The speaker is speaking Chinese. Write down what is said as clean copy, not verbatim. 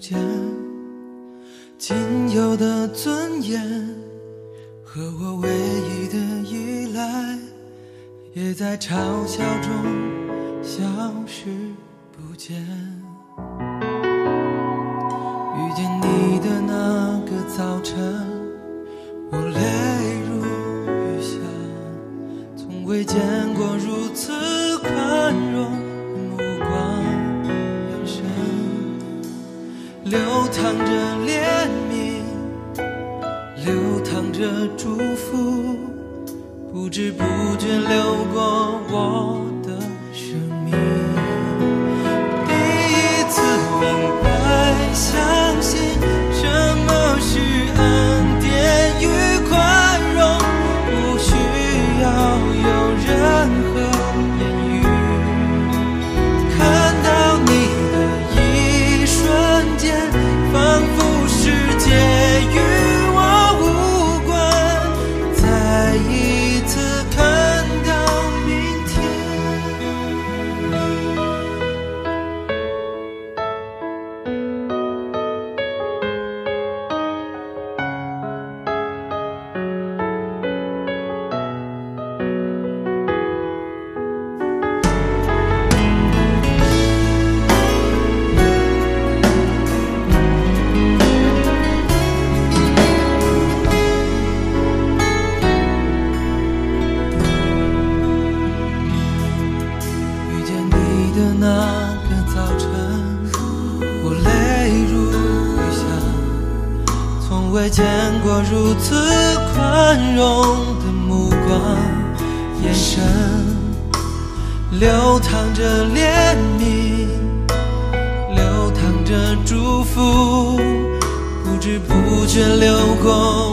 见，仅有的尊严和我唯一的依赖，也在嘲笑中消失不见。遇见你的那个早晨，我泪如雨下，从未见过如此宽容的目光眼神，流淌着怜悯，流淌着祝福，不知不觉流过我的生命。第一次明白相信什么是恩典与宽容，不需要有任何言语。看到你的一瞬间，仿佛世界与我无关，再一次看到明天。遇见你的那个早晨，我泪如雨下，从未见过如此宽容的目光眼神，流淌着怜悯，流淌着祝福，不知不觉流过